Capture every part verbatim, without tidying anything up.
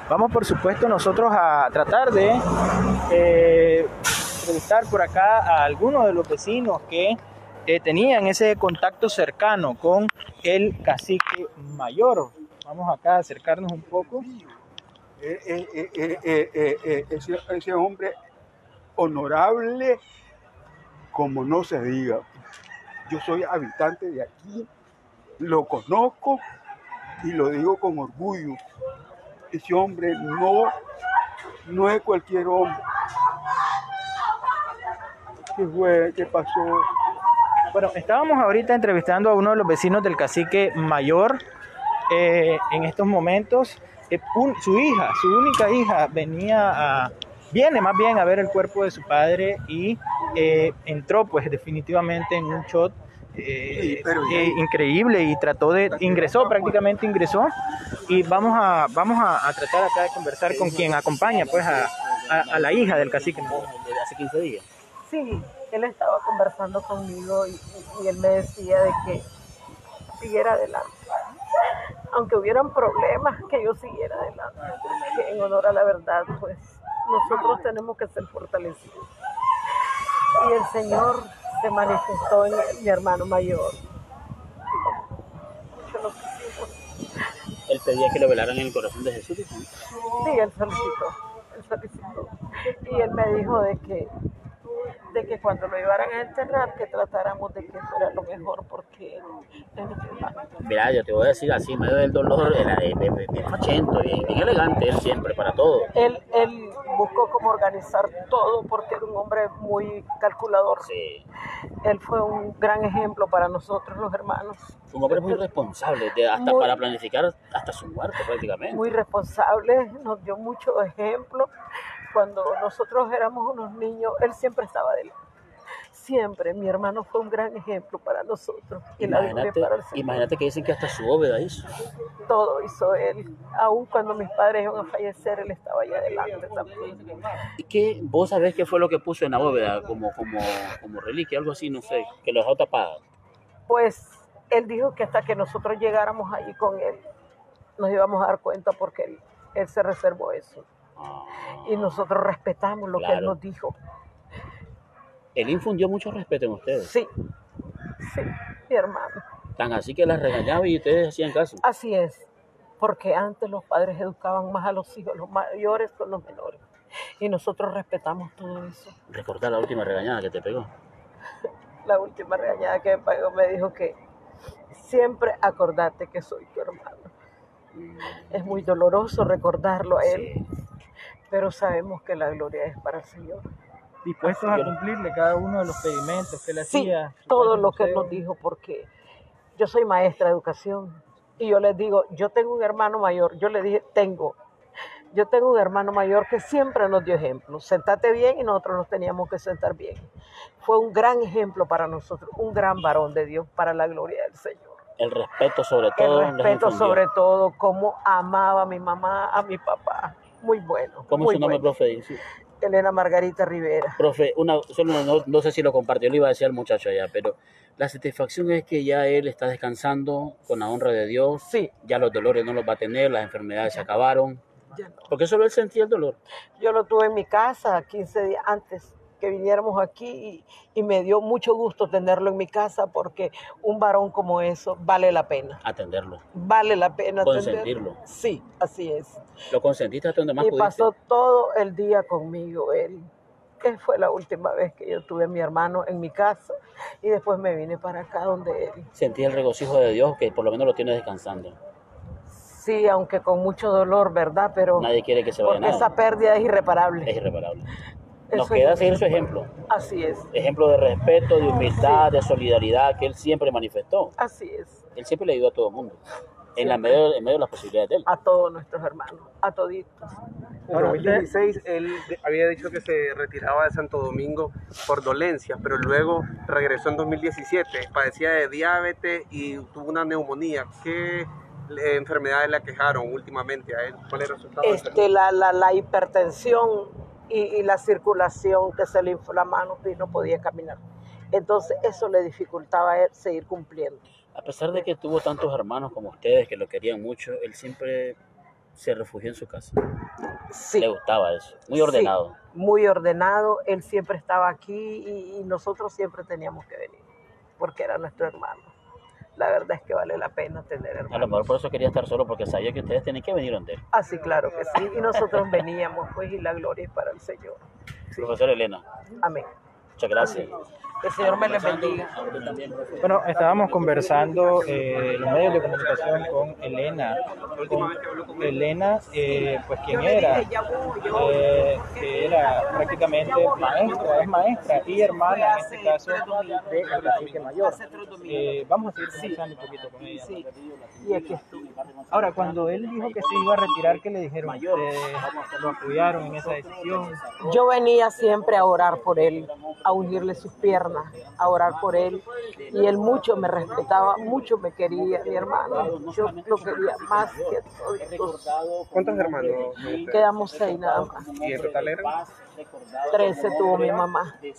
vamos por supuesto nosotros a tratar de eh, entrevistar por acá a algunos de los vecinos que eh, tenían ese contacto cercano con el cacique mayor. Vamos acá a acercarnos un poco. Eh, eh, eh, eh, eh, eh, eh, ese, ese hombre honorable como no se diga. Yo soy habitante de aquí, lo conozco y lo digo con orgullo. Ese hombre no, no es cualquier hombre. ¿Qué fue? ¿Qué pasó? Bueno, estábamos ahorita entrevistando a uno de los vecinos del cacique mayor. Eh, en estos momentos, eh, un, su hija, su única hija, venía a, viene más bien a ver el cuerpo de su padre y eh, entró pues definitivamente en un shot eh, sí, pero, eh, increíble y trató de, ingresó, prácticamente ingresó y vamos a, vamos a, a tratar acá de conversar con quien acompaña pues a, a, a la hija del cacique de hace quince días. Sí, él estaba conversando conmigo y, y él me decía de que siguiera adelante. Aunque hubieran problemas, que yo siguiera adelante. Que en honor a la verdad, pues nosotros tenemos que ser fortalecidos. Y el Señor se manifestó en mi hermano mayor. Lo él pedía que lo velaran en el corazón de Jesús. Sí, él solicitó, él solicitó. Y él me dijo de que de que cuando lo llevaran a enterrar, que tratáramos de que fuera lo mejor, porque él Mira, yo te voy a decir así, en medio del dolor, era bien fachento, bien, bien elegante, él siempre, para todo. Él, él buscó cómo organizar todo, porque era un hombre muy calculador. Sí. Él fue un gran ejemplo para nosotros, los hermanos. Un hombre muy responsable, de hasta muy, para planificar hasta su muerte prácticamente. Muy responsable, nos dio muchos ejemplos. Cuando nosotros éramos unos niños, él siempre estaba adelante. Siempre, mi hermano fue un gran ejemplo para nosotros. Imagínate, para imagínate que dicen que hasta su bóveda hizo. Todo hizo él. Aún cuando mis padres iban a fallecer, él estaba allá adelante también. ¿Y qué, vos sabés qué fue lo que puso en la bóveda como, como, como reliquia, algo así, no sé, que lo dejó tapado? Pues él dijo que hasta que nosotros llegáramos allí con él, nos íbamos a dar cuenta porque él, él se reservó eso. Ah, y nosotros respetamos lo claro. que él nos dijo. Él infundió mucho respeto en ustedes. Sí, sí, mi hermano. Tan así que las regañaba y ustedes hacían caso. Así es, porque antes los padres educaban más a los hijos, los mayores con los menores. Y nosotros respetamos todo eso. ¿Recordar la última regañada que te pegó? La última regañada que me pegó me dijo que siempre acordate que soy tu hermano. Mm. Es muy doloroso recordarlo a él, sí. Pero sabemos que la gloria es para el Señor. ¿Dispuestos a cumplirle cada uno de los pedimentos que le sí, hacía? Sí, todo lo que él nos dijo, porque yo soy maestra de educación y yo les digo, yo tengo un hermano mayor, yo le dije, tengo, yo tengo un hermano mayor que siempre nos dio ejemplo, sentate bien y nosotros nos teníamos que sentar bien. Fue un gran ejemplo para nosotros, un gran varón de Dios para la gloria del Señor. El respeto sobre todo. El respeto sobre todo, cómo amaba a mi mamá, a mi papá, muy bueno. ¿Cómo muy es su nombre, bueno. profe? Elena Margarita Rivera. Profe, una, solo no, no sé si lo compartió, le iba a decir al muchacho allá, pero la satisfacción es que ya él está descansando con la honra de Dios. Sí. Ya los dolores no los va a tener, las enfermedades ya. se acabaron. Ya no. Porque solo él sentía el dolor. Yo lo tuve en mi casa quince días antes que viniéramos aquí y, y me dio mucho gusto tenerlo en mi casa porque un varón como eso vale la pena. Atenderlo. Vale la pena consentirlo. Atenderlo. Sí, así es. ¿Lo consentiste hasta donde más y pudiste? Pasó todo el día conmigo él. Que fue la última vez que yo tuve a mi hermano en mi casa y después me vine para acá donde él. Sentí el regocijo de Dios que por lo menos lo tiene descansando. Sí, aunque con mucho dolor, ¿verdad? Pero nadie quiere que se vaya porque nada. Esa pérdida es irreparable. Es irreparable. Nos Eso queda es seguir su ejemplo. Así es. Ejemplo de respeto, de humildad, sí. de solidaridad que él siempre manifestó. Así es. Él siempre le ayudó a todo el mundo. En, la medio, en medio de las posibilidades de él. A todos nuestros hermanos, a toditos. En dos mil dieciséis él había dicho que se retiraba de Santo Domingo por dolencias, pero luego regresó en dos mil diecisiete, padecía de diabetes y tuvo una neumonía. ¿Qué enfermedades le aquejaron últimamente a él? ¿Cuál es el resultado? Este, la, la, la hipertensión y, y la circulación que se le inflamaron y no podía caminar. Entonces eso le dificultaba a él seguir cumpliendo. A pesar de que tuvo tantos hermanos como ustedes que lo querían mucho, él siempre se refugió en su casa. Sí. Le gustaba eso, muy ordenado. Sí, muy ordenado, él siempre estaba aquí y, y nosotros siempre teníamos que venir, porque era nuestro hermano. La verdad es que vale la pena tener hermanos. A lo mejor por eso quería estar solo, porque sabía que ustedes tenían que venir donde él. Ah, sí, claro que sí, y nosotros veníamos, pues, y la gloria es para el Señor. Sí. Profesora Elena, Amén. muchas gracias. Que el Señor me les bendiga. Bueno, estábamos conversando eh, los medios de comunicación con Elena. Con Elena, eh, pues quien era, eh, que era prácticamente maestra, es maestra y hermana en este caso de el cacique mayor. Eh, vamos a seguir conversando un poquito con ella. Sí, y aquí estoy. Ahora, cuando él dijo que se iba a retirar, ¿qué le dijeron? ¿Ustedes lo apoyaron en esa decisión? Yo venía siempre a orar por él, a unirle sus piernas, a orar por él, y él mucho me respetaba, mucho me quería, mi hermano. Yo lo quería más que todos. ¿Cuántos hermanos? Quedamos seis nada más. ¿Y en total eran? Trece tuvo mi mamá. Y,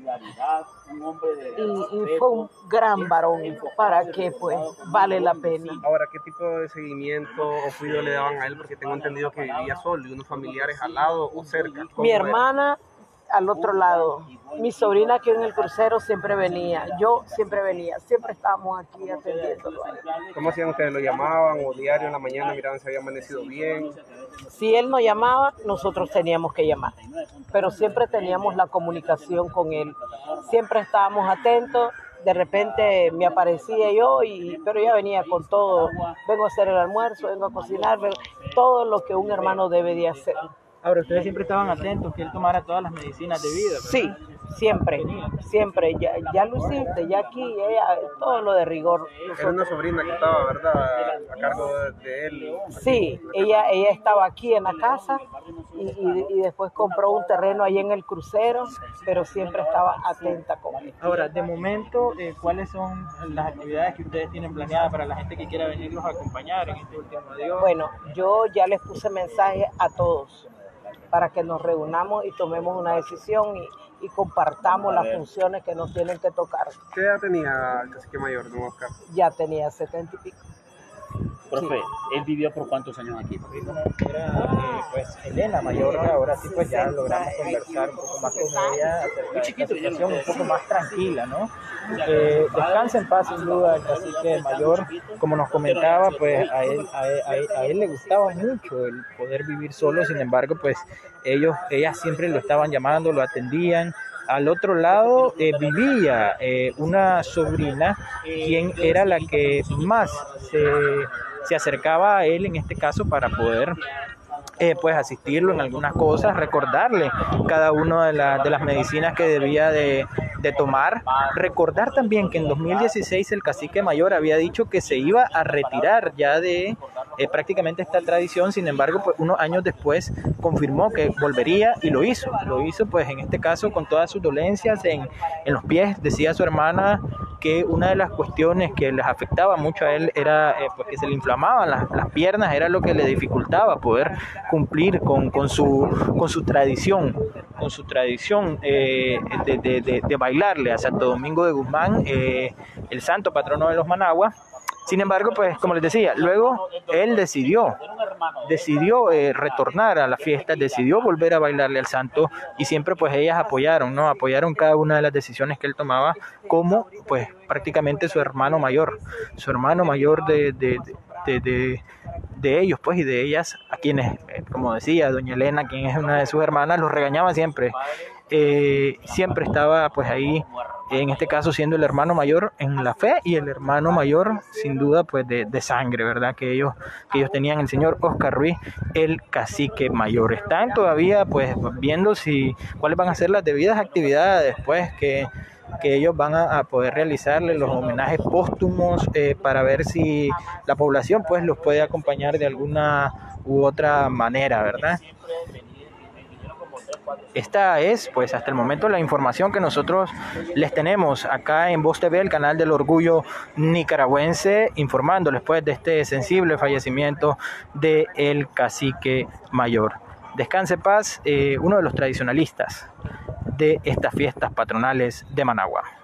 y fue un gran varón, para que pues vale la pena. Ahora, ¿qué tipo de seguimiento o cuidado le daban a él? Porque tengo entendido que vivía solo y unos familiares al lado o cerca. ¿Cómo Mi era? hermana al otro lado, mi sobrina que en el crucero siempre venía, yo siempre venía, siempre estábamos aquí atendiéndolo a él. ¿Cómo hacían ustedes? ¿Lo llamaban o diario en la mañana miraban si había amanecido bien? Si él nos llamaba, nosotros teníamos que llamar, pero siempre teníamos la comunicación con él, siempre estábamos atentos. De repente me aparecía yo, y, pero ella venía con todo, vengo a hacer el almuerzo, vengo a cocinar, vengo, todo lo que un hermano debe de hacer. Ahora, ustedes siempre estaban atentos que él tomara todas las medicinas debidas, ¿verdad? Sí, siempre, siempre, ya, ya lo hiciste, ya aquí, ella, todo lo de rigor. Era una sobrina que estaba, ¿verdad?, a cargo de, de él. Sí, ella, ella estaba aquí en la casa y, y, y después compró un terreno ahí en el crucero, pero siempre estaba atenta con él. Ahora, de momento, eh, ¿cuáles son las actividades que ustedes tienen planeadas para la gente que quiera venirlos a acompañar en este último adiós? Bueno, yo ya les puse mensaje a todos para que nos reunamos y tomemos una decisión y, y compartamos las funciones que nos tienen que tocar. ¿Qué edad tenía el cacique mayor, don Oscar? Ya tenía setenta y pico. Profe, ¿él vivió por cuántos años aquí? Era eh, pues Elena Mayor, ahora sí pues ya logramos conversar un poco más con ella acerca de esta situación un poco más tranquila, ¿no? Eh, descansa en paz sin duda el cacique mayor, como nos comentaba, pues a él, a él, a él, a él le gustaba mucho el poder vivir solo, sin embargo pues ellos, ellas siempre lo estaban llamando, lo atendían. Al otro lado eh, vivía eh, una sobrina, quien era la que más se, se acercaba a él en este caso para poder eh, pues asistirlo en algunas cosas, recordarle cada una de, la, de las medicinas que debía de, de tomar. Recordar también que en dos mil dieciséis el cacique mayor había dicho que se iba a retirar ya de eh, prácticamente esta tradición, sin embargo pues unos años después confirmó que volvería y lo hizo, lo hizo pues en este caso con todas sus dolencias en, en los pies. Decía su hermana que una de las cuestiones que les afectaba mucho a él era eh, pues que se le inflamaban las, las piernas, era lo que le dificultaba poder cumplir con, con, su, con su tradición, con su tradición eh, de, de, de, de bailarle a Santo Domingo de Guzmán, eh, el santo patrono de los Managua. Sin embargo, pues como les decía, luego él decidió, decidió eh, retornar a la fiesta, decidió volver a bailarle al santo y siempre pues ellas apoyaron, ¿no? Apoyaron cada una de las decisiones que él tomaba como pues prácticamente su hermano mayor, su hermano mayor de, de, de, de, de ellos pues y de ellas, a quienes, eh, como decía doña Elena, quien es una de sus hermanas, los regañaba siempre. Eh, siempre estaba pues ahí, en este caso siendo el hermano mayor en la fe y el hermano mayor sin duda pues de, de sangre, ¿verdad? Que ellos, que ellos tenían, el señor Oscar Ruiz, el cacique mayor. Están todavía pues viendo si cuáles van a ser las debidas actividades pues que que ellos van a, a poder realizarle los homenajes póstumos eh, para ver si la población pues los puede acompañar de alguna u otra manera, ¿verdad? Esta es, pues, hasta el momento la información que nosotros les tenemos acá en Voz T V, el canal del orgullo nicaragüense, informándoles, pues, de este sensible fallecimiento de el cacique mayor. Descanse en paz, eh, uno de los tradicionalistas de estas fiestas patronales de Managua.